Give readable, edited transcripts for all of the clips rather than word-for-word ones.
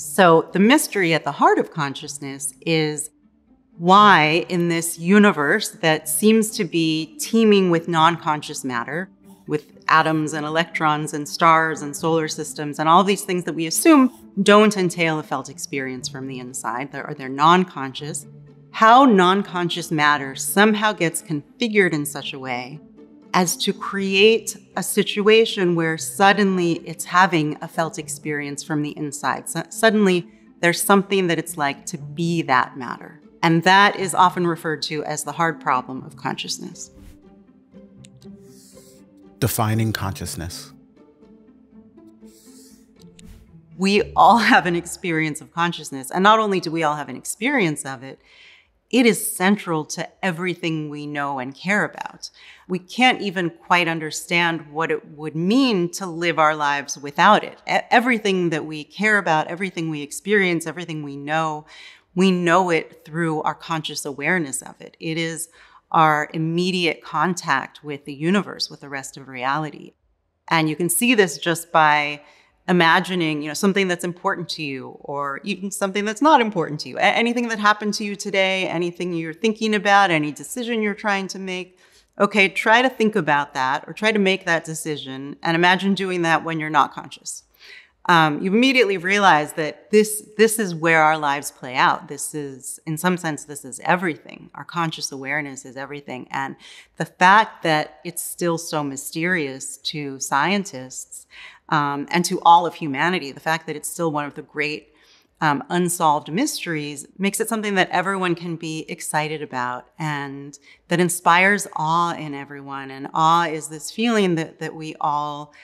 So the mystery at the heart of consciousness is why in this universe that seems to be teeming with non-conscious matter, with atoms and electrons and stars and solar systems and all these things that we assume don't entail a felt experience from the inside, they're non-conscious, how non-conscious matter somehow gets configured in such a way as to create a situation where suddenly it's having a felt experience from the inside. So suddenly there's something that it's like to be that matter. And that is often referred to as the hard problem of consciousness. Defining consciousness. We all have an experience of consciousness. And not only do we all have an experience of it, it is central to everything we know and care about. We can't even quite understand what it would mean to live our lives without it. Everything that we care about, everything we experience, everything we know it through our conscious awareness of it. It is our immediate contact with the universe, with the rest of reality. And you can see this just by imagining, something that's important to you, or even something that's not important to you. Anything that happened to you today, anything you're thinking about, any decision you're trying to make. Okay, try to think about that, or try to make that decision, and imagine doing that when you're not conscious. You immediately realize that this is where our lives play out. This is, in some sense, this is everything. Our conscious awareness is everything. And the fact that it's still so mysterious to scientists and to all of humanity, the fact that it's still one of the great unsolved mysteries makes it something that everyone can be excited about and that inspires awe in everyone. And awe is this feeling that we all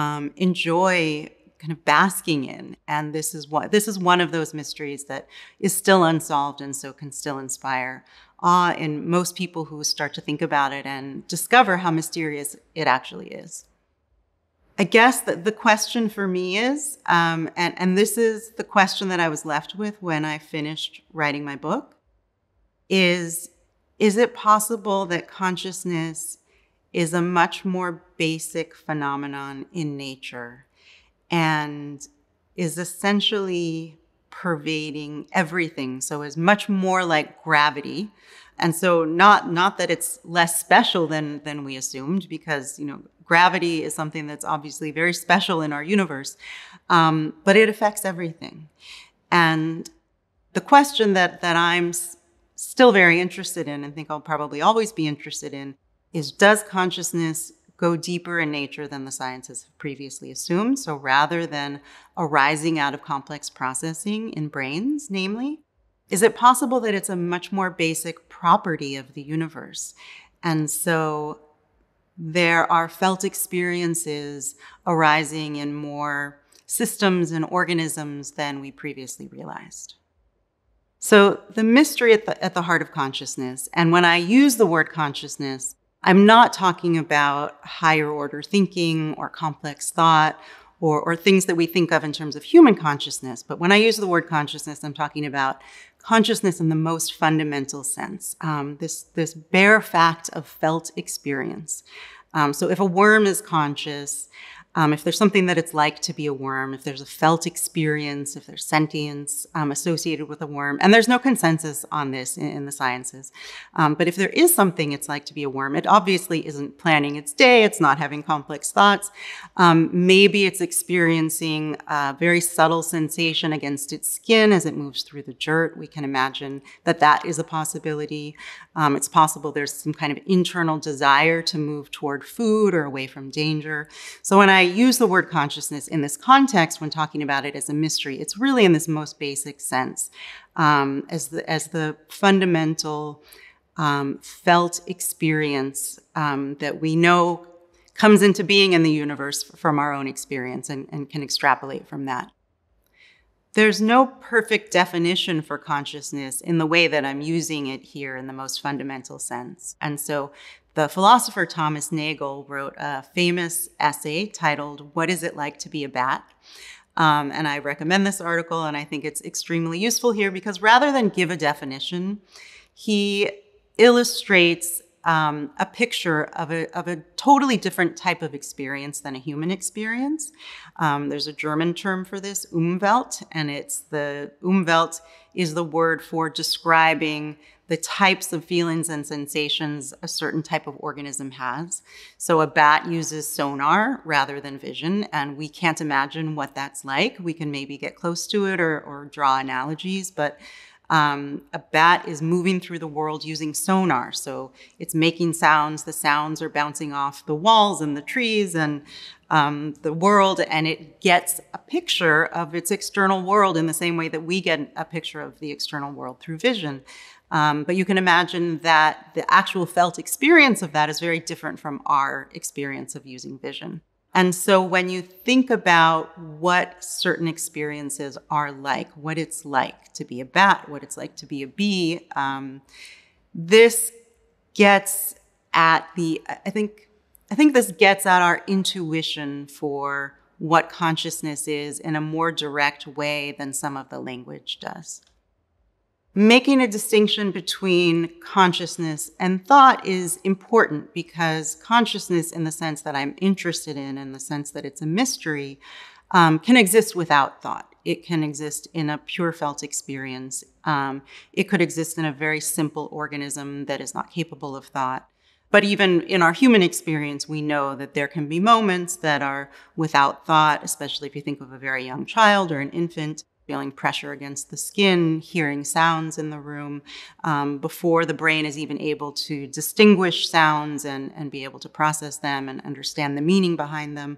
enjoy kind of basking in. And this is one of those mysteries that is still unsolved and so can still inspire awe in most people who start to think about it and discover how mysterious it actually is. I guess that the question for me is, and this is the question that I was left with when I finished writing my book, is it possible that consciousness is a much more basic phenomenon in nature and is essentially pervading everything, so is much more like gravity? And so not that it's less special than we assumed, because gravity is something that's obviously very special in our universe, but it affects everything. And the question that I'm still very interested in, and think I'll probably always be interested in, is does consciousness go deeper in nature than the sciences have previously assumed? So rather than arising out of complex processing in brains, namely, is it possible that it's a much more basic property of the universe? And so there are felt experiences arising in more systems and organisms than we previously realized. So the mystery at the heart of consciousness, and when I use the word consciousness, I'm not talking about higher order thinking or complex thought or things that we think of in terms of human consciousness. But when I use the word consciousness, I'm talking about consciousness in the most fundamental sense, this bare fact of felt experience. So if a worm is conscious, if there's something that it's like to be a worm, if there's a felt experience, if there's sentience associated with a worm, and there's no consensus on this in the sciences, but if there is something it's like to be a worm, it obviously isn't planning its day, it's not having complex thoughts. Maybe it's experiencing a very subtle sensation against its skin as it moves through the dirt. We can imagine that is a possibility. It's possible there's some kind of internal desire to move toward food or away from danger. So when I use the word consciousness in this context, when talking about it as a mystery, it's really in this most basic sense, as the fundamental felt experience that we know comes into being in the universe from our own experience and can extrapolate from that. There's no perfect definition for consciousness in the way that I'm using it here in the most fundamental sense. And so the philosopher Thomas Nagel wrote a famous essay titled, "What is it like to be a bat?" And I recommend this article, and I think it's extremely useful here because rather than give a definition, he illustrates a picture of a totally different type of experience than a human experience. There's a German term for this, Umwelt, and Umwelt is the word for describing the types of feelings and sensations a certain type of organism has. So a bat uses sonar rather than vision, and we can't imagine what that's like. We can maybe get close to it or draw analogies, but a bat is moving through the world using sonar. So it's making sounds. The sounds are bouncing off the walls and the trees and the world, and it gets a picture of its external world in the same way that we get a picture of the external world through vision. But you can imagine that the actual felt experience of that is very different from our experience of using vision. And so when you think about what certain experiences are like, what it's like to be a bat, what it's like to be a bee, this gets at I think this gets at our intuition for what consciousness is in a more direct way than some of the language does. Making a distinction between consciousness and thought is important because consciousness, in the sense that I'm interested in the sense that it's a mystery, can exist without thought. It can exist in a pure felt experience. It could exist in a very simple organism that is not capable of thought. But even in our human experience, we know that there can be moments that are without thought, especially if you think of a very young child or an infant, feeling pressure against the skin, hearing sounds in the room, before the brain is even able to distinguish sounds and be able to process them and understand the meaning behind them,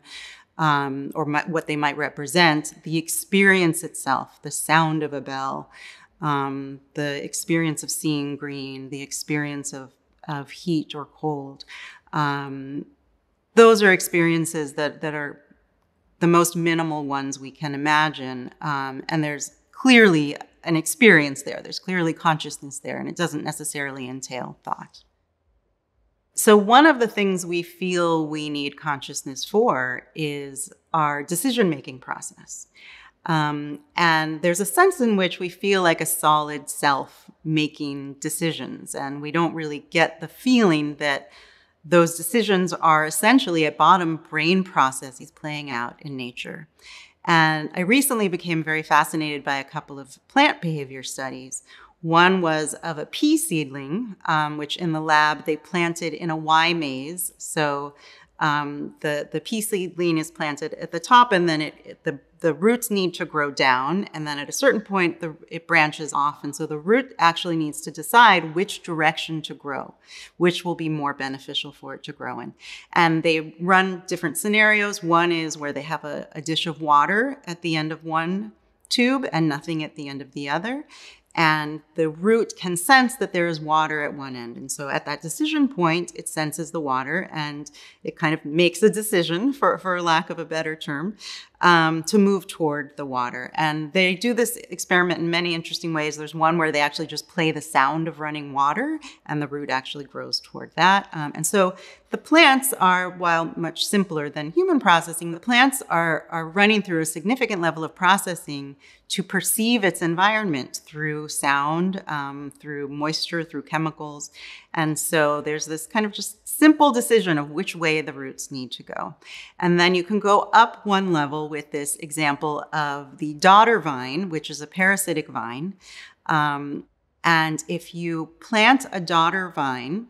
what they might represent. The experience itself, the sound of a bell, the experience of seeing green, the experience of heat or cold. Those are experiences that are the most minimal ones we can imagine. And there's clearly an experience there. There's clearly consciousness there, and it doesn't necessarily entail thought. So one of the things we feel we need consciousness for is our decision-making process. And there's a sense in which we feel like a solid self making decisions, and we don't really get the feeling that those decisions are essentially at bottom brain processes playing out in nature. And I recently became very fascinated by a couple of plant behavior studies. One was of a pea seedling, which in the lab they planted in a Y maze. So the pea seedling is planted at the top, and then the roots need to grow down, and then at a certain point it branches off, and so the root actually needs to decide which direction to grow, which will be more beneficial for it to grow in. And they run different scenarios. One is where they have a dish of water at the end of one tube and nothing at the end of the other. And the root can sense that there is water at one end. And so at that decision point, it senses the water and it kind of makes a decision, for lack of a better term, to move toward the water. And they do this experiment in many interesting ways. There's one where they actually just play the sound of running water and the root actually grows toward that. And so the plants are, while much simpler than human processing, the plants are running through a significant level of processing to perceive its environment through sound, through moisture, through chemicals. And so there's this kind of just simple decision of which way the roots need to go. And then you can go up one level with this example of the daughter vine, which is a parasitic vine. And if you plant a daughter vine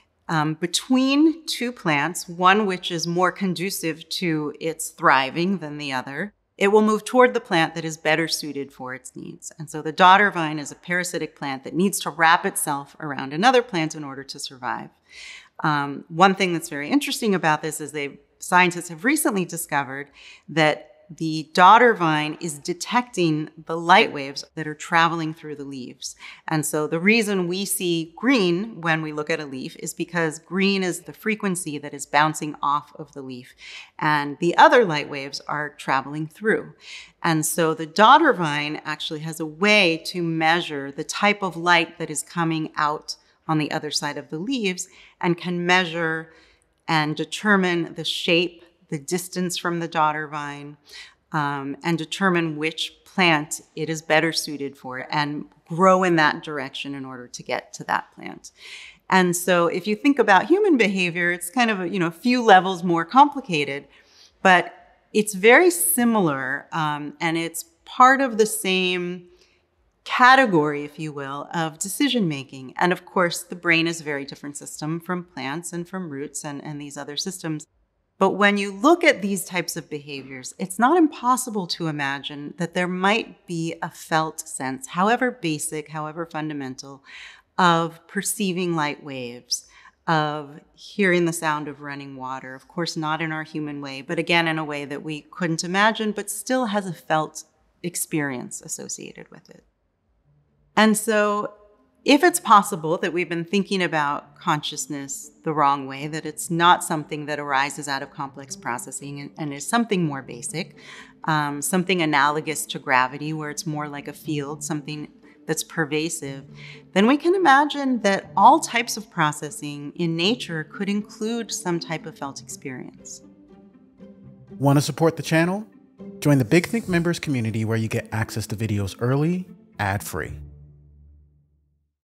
between two plants, one which is more conducive to its thriving than the other, it will move toward the plant that is better suited for its needs. And so the daughter vine is a parasitic plant that needs to wrap itself around another plant in order to survive. One thing that's very interesting about this is scientists have recently discovered that the daughter vine is detecting the light waves that are traveling through the leaves. And so the reason we see green when we look at a leaf is because green is the frequency that is bouncing off of the leaf. And the other light waves are traveling through. And so the daughter vine actually has a way to measure the type of light that is coming out on the other side of the leaves and can measure and determine the shape, the distance from the daughter vine, and determine which plant it is better suited for and grow in that direction in order to get to that plant. And so if you think about human behavior, it's kind of a few levels more complicated, but it's very similar, and it's part of the same category, if you will, of decision making. And of course, the brain is a very different system from plants and from roots and these other systems. But when you look at these types of behaviors, it's not impossible to imagine that there might be a felt sense, however basic, however fundamental, of perceiving light waves, of hearing the sound of running water. Of course, not in our human way, but again, in a way that we couldn't imagine, but still has a felt experience associated with it. And so if it's possible that we've been thinking about consciousness the wrong way, that it's not something that arises out of complex processing and is something more basic, something analogous to gravity, where it's more like a field, something that's pervasive, then we can imagine that all types of processing in nature could include some type of felt experience. Want to support the channel? Join the Big Think members community where you get access to videos early, ad-free.